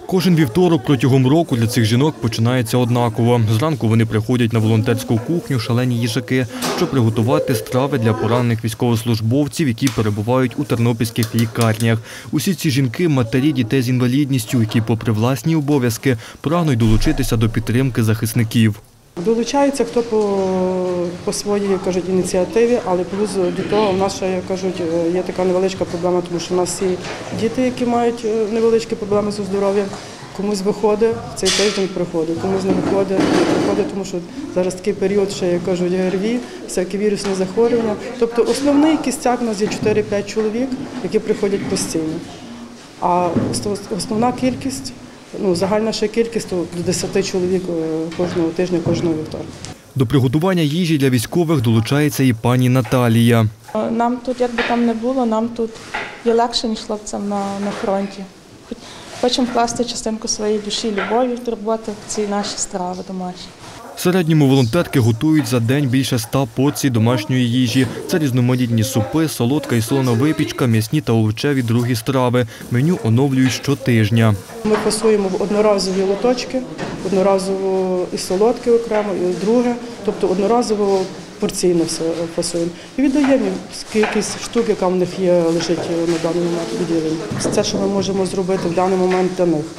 Кожен вівторок протягом року для цих жінок починається однаково. Зранку вони приходять на волонтерську кухню «Шалені їжаки», щоб приготувати страви для поранених військовослужбовців, які перебувають у тернопільських лікарнях. Усі ці жінки – матері дітей з інвалідністю, які попри власні обов'язки прагнуть долучитися до підтримки захисників. Долучається хто по своїй, ініціативі, але плюс до того в нас ще, є така невеличка проблема, тому що в нас всі діти, які мають невеличкі проблеми зі здоров'ям, комусь виходить, в цей тиждень приходить, комусь не виходить, тому що зараз такий період, що, як кажуть, ГРВІ, всякі вірусні захворювання. Тобто основний кістяк у нас є 4-5 чоловік, які приходять постійно. А основна кількість, загальна ще кількість до 10 чоловік кожного тижня, кожного вівторка. До приготування їжі для військових долучається і пані Наталія. Нам тут, як би там не було, нам тут є легше, ніж хлопцям на фронті. Хочемо вкласти частинку своєї душі, любові, турботи в ці наші страви домашні. В середньому волонтерки готують за день більше 100 порцій домашньої їжі. Це різноманітні супи, солодка і солона випічка, м'ясні та овочеві другі страви. Меню оновлюють щотижня. Ми фасуємо в одноразові лоточки, одноразово і солодке окремо, і друге, тобто одноразово порційно все фасуємо. І віддаємо кількість штук, яка в них є, лежить на даний момент відділення. Це, що ми можемо зробити в даний момент для них.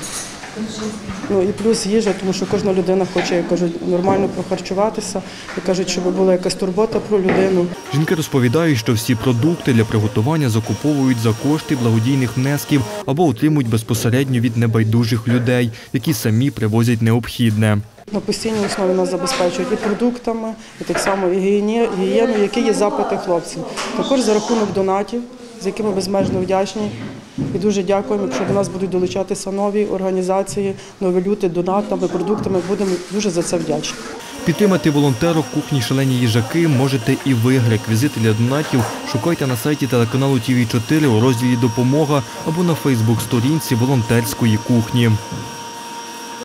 І плюс їжа, тому що кожна людина хоче, як кажуть, нормально прохарчуватися, і кажуть, щоб була якась турбота про людину. Жінки розповідають, що всі продукти для приготування закуповують за кошти благодійних внесків або отримують безпосередньо від небайдужих людей, які самі привозять необхідне. На постійній основі нас забезпечують і продуктами, і так само і гігієну, які є запити хлопців. Також за рахунок донатів, з якими безмежно вдячні. І дуже дякуємо, якщо до нас будуть долучатися нові організації, нові люди, донатами, продуктами. Будемо дуже за це вдячні. Підтримати волонтерок кухні «Шалені їжаки» можете і ви. Реквізити для донатів шукайте на сайті телеканалу ТВ4 у розділі «Допомога» або на фейсбук-сторінці волонтерської кухні.